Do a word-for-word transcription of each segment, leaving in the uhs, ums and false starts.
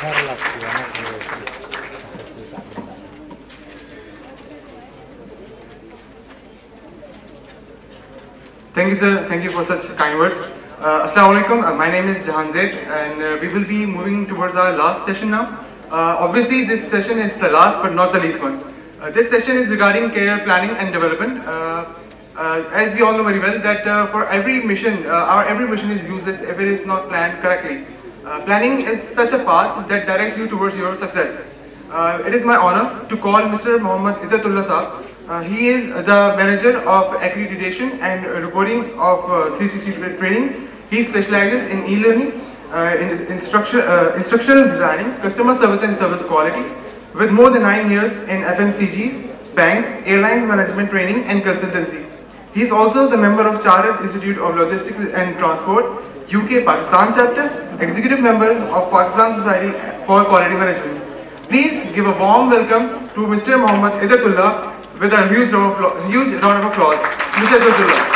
Thank you, sir. Thank you for such kind words. Uh, Assalamu alaikum. Uh, my name is Jahan Zaid, and uh, we will be moving towards our last session now. Uh, obviously, this session is the last but not the least one. Uh, this session is regarding career planning and development. Uh, uh, as we all know very well, that uh, for every mission, uh, our every mission is useless if it is not planned correctly. Uh, planning is such a path that directs you towards your success. Uh, it is my honor to call Mister Mohammed Itratullah sahab. Uh, he is the manager of accreditation and reporting of uh, three sixty training. He specializes in e-learning, uh, in instruction, uh, instructional designing, customer service and service quality, with more than nine years in F M C Gs, banks, airline management training and consultancy. He is also the member of Chartered Institute of Logistics and Transport, U K Pakistan chapter, executive member of Pakistan Society for Quality Management. Please give a warm welcome to Mister Mohammed Itratullah with a huge round of applause. Huge round of applause. Mister Itratullah.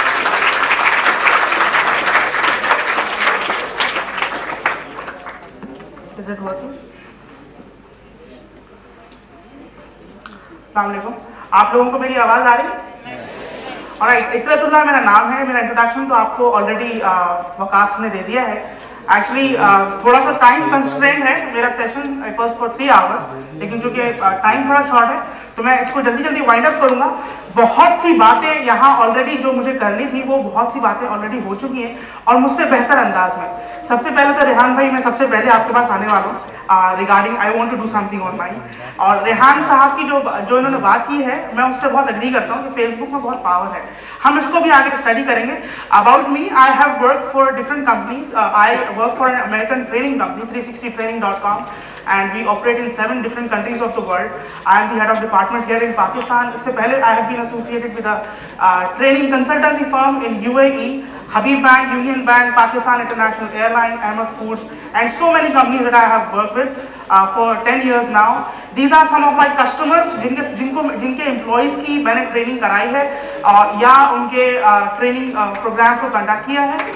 Is it working? अस्सलाम वालेकुम। आप लोगों को मेरी आवाज आ रही है? Alright, इतरतुल्लाह मेरा नाम है। मेरा इंट्रोडक्शन तो आपको ऑलरेडी वकास ने दे दिया है। एक्चुअली uh, थोड़ा सा टाइम कंस्ट्रेंट है। मेरा session first for three hours, लेकिन चूंकि टाइम थोड़ा शॉर्ट है तो मैं इसको जल्दी जल्दी वाइंड अप करूंगा। बहुत सी बातें यहाँ ऑलरेडी जो मुझे करनी थी वो बहुत सी बातें ऑलरेडी हो चुकी हैं और मुझसे बेहतर अंदाज में। सबसे पहले तो रेहान भाई, मैं सबसे पहले आपके पास आने वाला हूँ regarding I want to do something on mind. और रेहान साहब की जो जो इन्होंने बात की है, मैं उससे बहुत एग्री करता हूँ कि फेसबुक में बहुत पावर है। हम इसको भी आगे स्टडी करेंगे। About me, I have work for different companies. I work for an American training company three sixty training dot com and we operate in seven different countries of the world. I am the head of department here in Pakistan. इससे पहले I have been associated with a uh, training consultancy firm in U A E, Habib Bank, Union Bank, Pakistan International Airline, Ahmed Foods, and so many companies that I have worked with uh, for ten years now. These are some of my customers जिनके जिनको जिनके employees की मैंने training कराई है और या उनके uh, training uh, program को conduct किया है।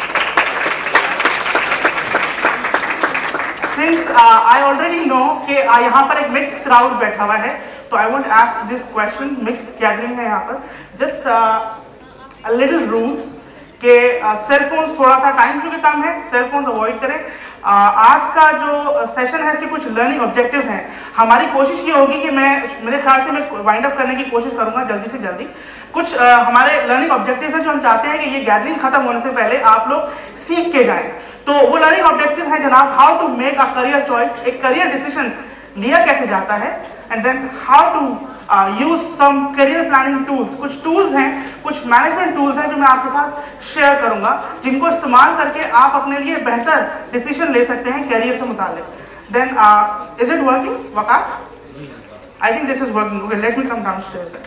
Since uh, I already know कि uh, यहाँ पर एक mixed crowd बैठा हुआ है, तो I want to ask this question. Mixed gathering है यहाँ पर। Just uh, a little rules कि सेल uh, फोन्स थोड़ा सा टाइम क्योंकि कम है, सेल फोन्स अवॉइड करें। uh, आज का जो सेशन है इसके कुछ लर्निंग ऑब्जेक्टिव्स हैं। हमारी कोशिश ये होगी कि मैं मेरे ख्याल से मैं वाइंड अप करने की कोशिश करूंगा जल्दी से जल्दी। कुछ uh, हमारे लर्निंग ऑब्जेक्टिव्स हैं जो हम चाहते हैं कि ये गैदरिंग खत्म होने से पहले आप लोग सीख के जाएं। तो वो लर्निंग ऑब्जेक्टिव है जनाब, how to make a career choice, एक करियर डिसीजन लिया कैसे जाता है, and then how to use some career planning tools. कुछ टूल्स हैं, कुछ मैनेजमेंट टूल्स हैं जो मैं आपके साथ शेयर करूंगा, जिनको इस्तेमाल करके आप अपने लिए बेहतर डिसीजन ले सकते हैं करियर से मुताल्लिक। Then is it working Waqas? I think this is working. Okay, let me come downstairs.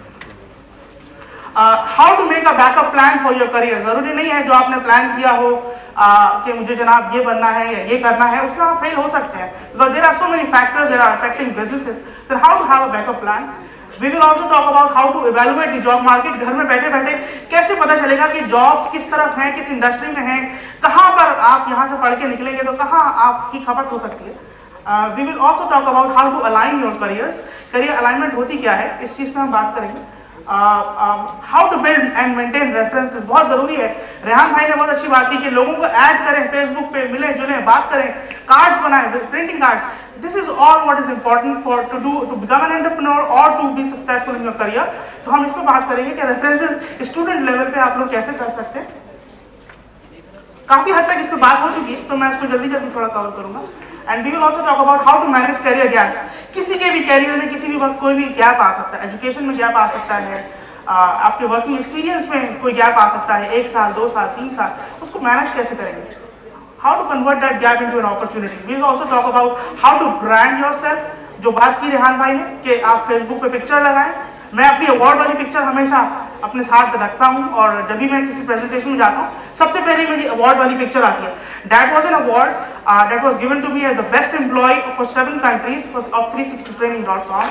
How to make a backup plan for your career. जरूरी नहीं है जो आपने प्लान किया हो uh, कि मुझे जनाब ये बनना है या ये करना है, उसमें आप फेल हो सकते हैं। Because there are so many factors that are affecting businesses. Then how to have a backup plan. We will also talk about how to evaluate the job market. घर में बैठे बैठे कैसे पता चलेगा कि जॉब्स किस तरफ हैं, किस इंडस्ट्री में हैं, कहाँ पर आप यहाँ से पढ़ के निकलेंगे तो कहाँ आपकी खपत हो सकती है। We will also talk about how to align your careers. Career alignment होती क्या है, इस चीज में हम बात करेंगे। How to build and maintain references बहुत जरूरी है। रेहान भाई ने बहुत अच्छी बात की कि लोगों को ऐड करें, फेसबुक पे मिले जुले, बात करें, कार्ड्स बनाएं, printing card. This is all what is important for to do to become an entrepreneur और to be successful in your career. तो हम इसको बात करेंगे कि रेफरेंसेस स्टूडेंट लेवल पे आप लोग कैसे कर सकते हैं। काफी हद तक इस पर बात हो चुकी है, तो मैं इसको जल्दी जल्दी थोड़ा कवर करूंगा। And we will also talk about how to manage career gap. किसी के भी करियर में किसी भी वक्त कोई भी गैप आ सकता है। एजुकेशन में गैप आ सकता है, आपके वर्किंग एक्सपीरियंस में कोई गैप आ सकता है, एक साल, दो साल, तीन साल, उसको मैनेज कैसे करेंगे। How to convert that gap into an opportunity. We will also talk about how to brand yourself. जो बात की रेहान भाई ने कि आप फेसबुक पे पिक्चर लगाएं, मैं अपनी अवार्ड वाली पिक्चर हमेशा अपने साथ रखता हूं और जब भी मैं किसी प्रेजेंटेशन में जाता हूं सबसे पहले मेरी अवार्ड वाली पिक्चर आती है। That was an award that was given to me as the best employee for seven countries of three sixty training dot com.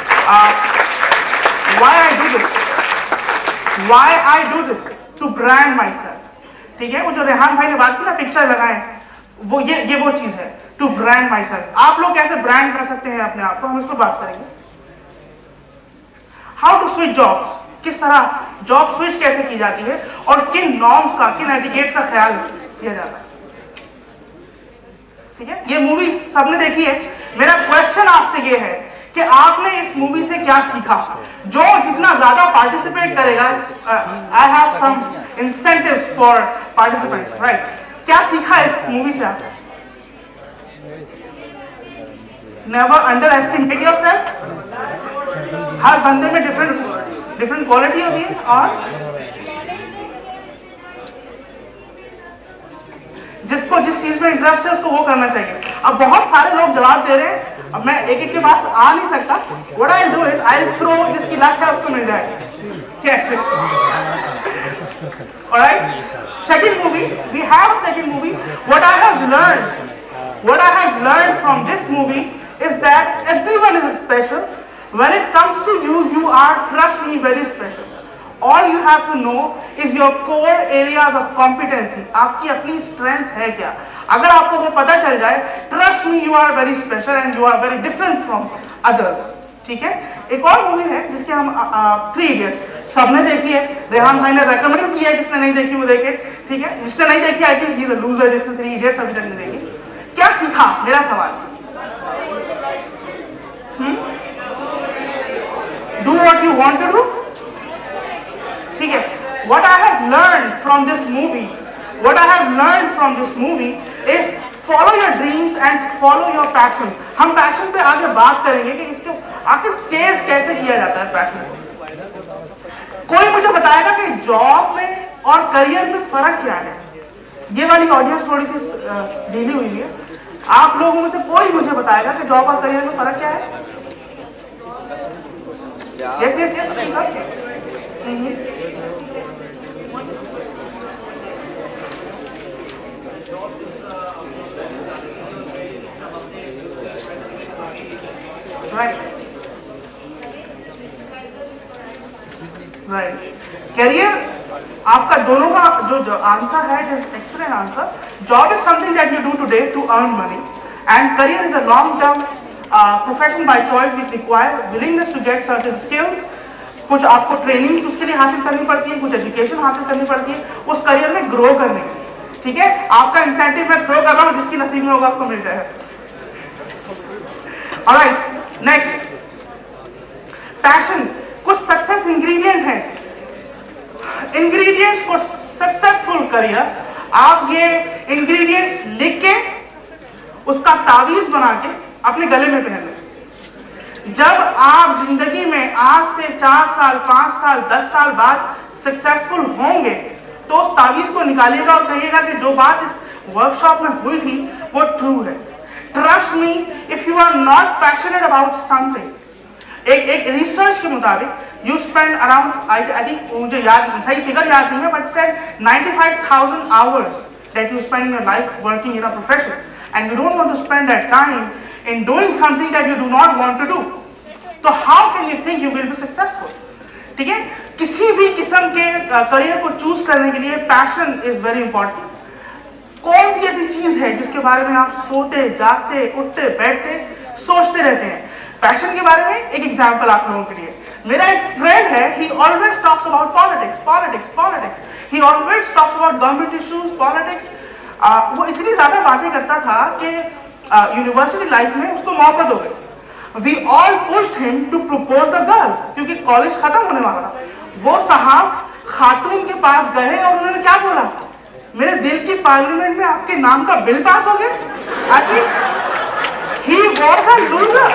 Why I do this why I do this to brand myself. ठीक है, वो जो रेहान भाई ने बात की ना picture लगाएं, वो ये ये वो चीज है, टू ब्रांड माई सेल्फ। आप लोग कैसे ब्रांड कर सकते हैं अपने आप को, हम इसको बात करेंगे। हाउ टू स्विच जॉब, किस तरह जॉब स्विच कैसे की जाती है और किन नॉर्म्स का, किन एटिकेट का ख्याल किया जाता है। ठीक है, ये मूवी सबने देखी है। मेरा क्वेश्चन आपसे ये है कि आपने इस मूवी से क्या सीखा। जो जितना ज्यादा पार्टिसिपेट करेगा, I have some incentives for participants, right. क्या सीखा इस मूवी से आपने? Never underestimate yourself. हर बंदे में डिफरेंट डिफरेंट क्वालिटी होती है और जिसको जिस चीज में इंटरेस्ट है उसको वो करना चाहिए। अब बहुत सारे लोग जवाब दे रहे हैं, अब मैं एक एक के पास आ नहीं सकता। What I do is I throw, जिसकी लक है उसको मिल जाएगा। Alright, second movie, we have second movie. What I have learned what I have learned from this movie is that everyone is special. When it comes to you, you are, trust me, very special. All you have to know is your core areas of competency. आपकी अपनी strength है क्या? अगर आपको वो पता चल जाए, trust me, you are very special and you are very different from others. ठीक है? एक और मूवी है जिसके हम थ्री इडियट्स सबने देखी है। रेहान भाई ने रेकमेंड किया है, जिसने नहीं देखी वो देखे। ठीक है, जिसने नहीं देखी I think he is a loser, जिसने थ्री इडियट्स अभी तक नहीं देखी। क्या सीखा, मेरा सवाल। Do what you want to do. ठीक है, what I have learned from this movie, what I have learned from this movie is follow your dreams and follow your passion. हम पैशन पे आगे बात करेंगे कि इसको आखिर चेज कैसे किया जाता है पैशन को। कोई मुझे बताएगा कि जॉब में और करियर में फर्क क्या है। ये वाली ऑडियंस थोड़ी सी ढीली हुई है। आप लोगों में से कोई मुझे बताएगा कि जॉब और करियर में फर्क क्या है। Yes yes yes right right career आपका दोनों का जो जो आंसर है, excellent answer. Job is something that you do today to earn money and career is a long term profession by choice which require willingness to get certain skills. कुछ आपको training उसके लिए हासिल करनी पड़ती है, कुछ एजुकेशन हासिल करनी पड़ती है उस करियर में ग्रो करने के लिए। ठीक है, आपका इंसेंटिव मैं थ्रो कर रहा हूं, जिसकी नसीब में होगा आपको मिल जाएगा। Alright, next, passion. कुछ सक्सेस इंग्रेडिएंट है, इंग्रेडिएंट्स फॉर सक्सेसफुल करियर। आप ये इंग्रेडिएंट्स लिख के उसका तावीज बना के अपने गले में पहन लें। जब आप जिंदगी में आज से चार साल, पांच साल, दस साल बाद सक्सेसफुल होंगे तो उस तावीज को निकालिएगा और कहिएगा कि जो बात इस वर्कशॉप में हुई थी वो ट्रू है। Trust me, if you are not passionate about something, एक एक रिसर्च के मुताबिक you spend around, I think मुझे याद सही फिगर याद नहीं है, but said ninety five thousand hours that you spend in your life working in a profession and you don't want to spend that time in doing something that you do not want to do. तो how can you think you will be successful? ठीक है, किसी भी किस्म के career को choose करने के लिए पैशन इज वेरी इंपॉर्टेंट। कौन सी ऐसी चीज है जिसके बारे में आप सोते, जागते, उठते, बैठते, सोचते रहते हैं? पैशन के बारे में एक एग्जांपल आप लोगों के लिए। मेरा एक फ्रेंड है, he always talks about politics, politics, politics. He always talks about government issues, politics. uh, वो इतनी ज्यादा बातें करता था कि यूनिवर्सिटी uh, लाइफ में उसको मौका दो गए। We all pushed him to propose the girl, क्योंकि कॉलेज खत्म होने वाला था। वो साहब खातून के पास गए और उन्होंने क्या बोला, मेरे दिल की पार्लियामेंट में आपके नाम का बिल पास हो गया। I think he was a loser.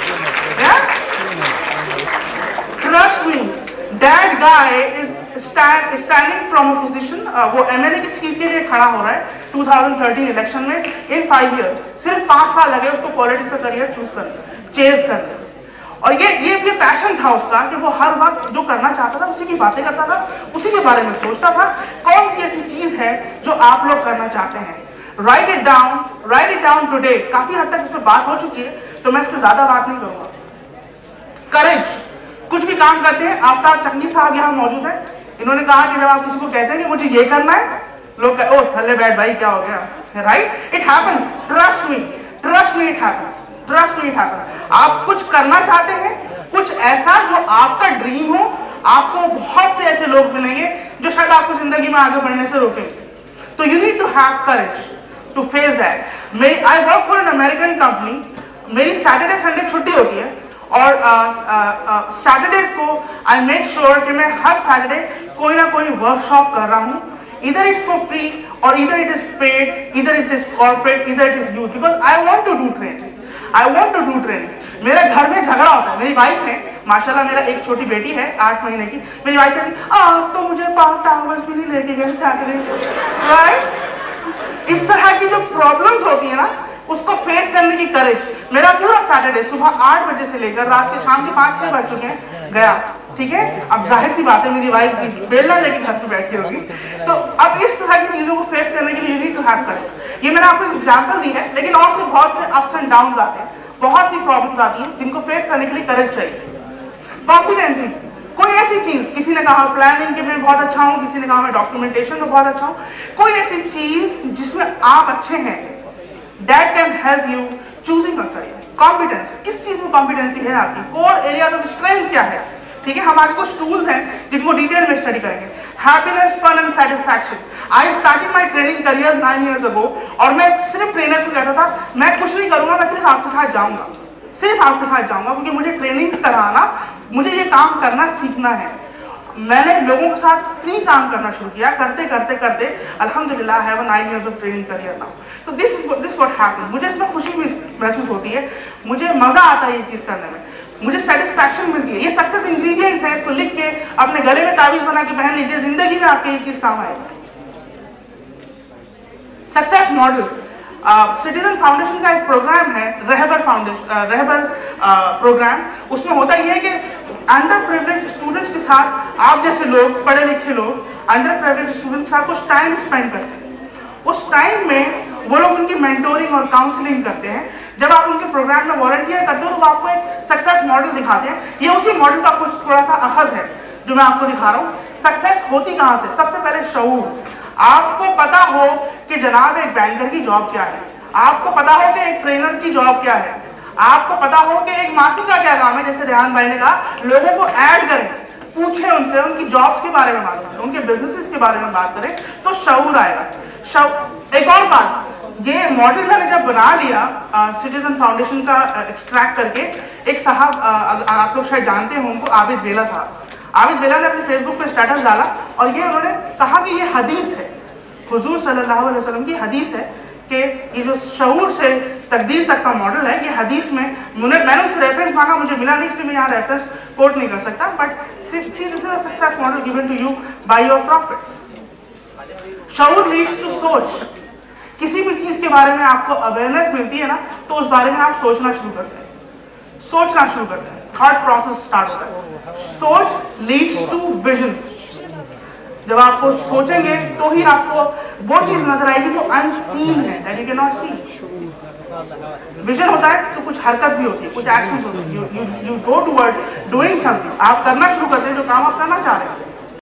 Trust me, that guy is standing from a position. वो एमएलए की सीट के लिए खड़ा हो रहा है टू थाउजेंड थर्टीन इलेक्शन में। इन फाइव इयर्स, सिर्फ पांच साल लगे उसको पॉलिटिक्स का करियर चूज करने, चेज करने। और ये ये ये पैशन था उसका कि वो हर वक्त जो करना चाहता था उसी की बातें करता था, उसी के बारे में सोचता था। कौन सी ऐसी चीज है जो आप लोग करना चाहते हैं? Write it down, write it down today. काफी हद तक इस पर बात हो चुकी है तो मैं इस पर ज्यादा बात नहीं करूंगा। करेज, कुछ भी काम करते हैं। आपका टकनी साहब यहाँ मौजूद है, इन्होंने कहा कि जब आप किसी को कहते हैं कि मुझे ये करना है, लोग कहते ओ थल्ले बैठ भाई क्या हो गया, right? It happens, trust me. me it happens. Trust me it happens. आप कुछ करना चाहते हैं, कुछ ऐसा जो आपका ड्रीम हो, आपको बहुत से ऐसे लोग मिलेंगे जो शायद आपको जिंदगी में आगे बढ़ने से रोकेंगे. तो you need to have courage to face that. मैं I work for an American company. मेरी सैटरडे संडे छुट्टी होती है और सैटरडेज को आई मेक श्योर कि मैं हर सैटरडे कोई ना कोई वर्कशॉप कर रहा हूँ. Either it's for free or either it is paid, either it is corporate, either it is youth, because I want to do training. I want to do training. मेरे घर में झगड़ा होता है. मेरी वाइफ है, माशाल्लाह मेरा एक छोटी बेटी है आठ महीने की. मेरी वाइफ कहती है आप तो मुझे पाँच आवर्स भी नहीं लेके गए सैटरडे, राइट. इस तरह की जो प्रॉब्लम्स होती है ना, उसको फेस करने की करेज. मेरा पूरा सैटरडे सुबह आठ बजे से लेकर रात के शाम के पाँच छह बज चुके हैं गया. ठीक है, अब जाहिर सी बात है मेरी वाइफ की बेलना लेके घर पे बैठी होगी. तो अब इस तरह की चीजों को फेस करने के लिए you need to have courage. ये मैंने आपको एग्जांपल दी है, लेकिन और भी बहुत से अप्स एंड डाउन आते हैं, बहुत सी प्रॉब्लम्स आती हैं जिनको फेस करने के लिए करेज चाहिए. कॉन्फिडेंस, कोई ऐसी चीज, किसी ने कहा प्लानिंग के में बहुत अच्छा हूँ, किसी ने कहा मैं डॉक्यूमेंटेशन में बहुत अच्छा हूँ. कोई ऐसी चीज जिसमें आप अच्छे हैं, that can help you choosing a career. Competence, किस चीज में कॉम्पिटेंसी है आपकी, कोर एरिया ऑफ स्ट्रेंथ क्या है. ठीक है, हमारे कुछ टूल्स हैं जिनको डिटेल में स्टडी करेंगे. Happiness, fun and satisfaction. I started my training career nine years ago और मैं सिर्फ ट्रेनर को कहता था मैं कुछ नहीं करूंगा, मैं सिर्फ आपके साथ जाऊंगा, सिर्फ आपके साथ जाऊंगा, क्योंकि मुझे ट्रेनिंग कराना, मुझे ये काम करना सीखना है. मैंने लोगों के साथ फ्री काम करना शुरू किया. करते करते करते अल्हम्दुलिल्लाह I have a nine years of training career now. तो दिस दिस व्हाट हैपेंस. मुझे इसमें खुशी महसूस होती है, मुझे मजा आता है ये चीज करने में, मुझे सेटिस्फैक्शन मिलती है. ये सक्सेस इंग्रेडिएंट्स हैं, इसको लिख के अपने गले में ताबीज बना के पहन लीजिए, जिंदगी में आपके ये चीज काम आएगी. सक्सेस मॉडल, सिटीजन फाउंडेशन का एक प्रोग्राम है, रहबर फाउंडेशन रहबर प्रोग्राम. उसमें होता यह है कि अंडर प्रिविलेज्ड स्टूडेंट्स के साथ आप जैसे लोग, पढ़े लिखे लोग अंडर प्रिविलेज्ड स्टूडेंट्स के साथ कुछ टाइम स्पेंड करते हैं. उस टाइम में वो लोग उनकी मेंटोरिंग और काउंसलिंग करते हैं. जब आप उनके प्रोग्राम में वॉलंटियर करते हो तो वो आपको एक सक्सेस मॉडल दिखाते हैं. ये उसी मॉडल का कुछ थोड़ा सा अखज है जो मैं आपको दिखा रहा हूँ. सक्सेस होती कहाँ से? सबसे पहले शऊर. आपको पता हो कि जनाब एक बैंकर की जॉब क्या है, आपको पता हो कि एक ट्रेनर की जॉब क्या है, आपको पता हो कि एक मासी का क्या काम है. जैसे रेहान भाई ने कहा, लोगों को ऐड करें, पूछे उनसे, उनकी जॉब्स के बारे में बात करें, उनके बिजनेसेस के बारे में बात करें, तो शऊर आएगा. एक और बात, ये मॉडल मैंने जब बना लिया सिटीजन फाउंडेशन का एक्सट्रैक्ट करके, एक साहब आप लोग शायद जानते हैं उनको, आबिद बेला साहब. आबिद बेला ने अपने फेसबुक पे स्टेटस डाला और ये उन्होंने कहा कि ये हदीस है, हुजूर सल्लल्लाहु अलैहि वसल्लम की हदीस है कि ये जो शऊर से तकदीर तक का मॉडल है, ये हदीस में मैंने मैंने उससे रेफरेंस मांगा, मुझे मिला नहीं, इसलिए मैं यहाँ रेफरेंस कोट नहीं कर सकता. But success model given to you by your profit. शऊर लीड्स टू सोच. किसी भी चीज के बारे में आपको अवेयरनेस मिलती है ना, तो उस बारे में आप सोचना शुरू करते हैं, सोचना शुरू करते हैं, थॉट प्रोसेस स्टार्ट होता है. सोच लीड्स टू विजन. जब आपको सोचेंगे तो ही आपको वो चीज नजर आएगी जो अनसीन है, that you can not see. Vision होता है तो कुछ हरकत भी होती है, कुछ एक्शन होती है. You you you go toward doing something. आप करना शुरू करते हैं जो काम आप करना चाह रहे हैं.